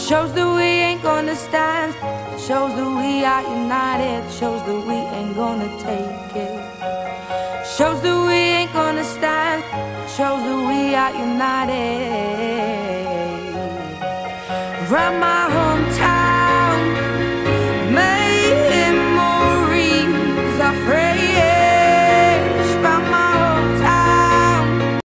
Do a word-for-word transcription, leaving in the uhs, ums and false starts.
Shows that we ain't gonna stand. Shows that we are united. Shows that we ain't gonna take it. Shows that we ain't gonna stand. Shows that we are united.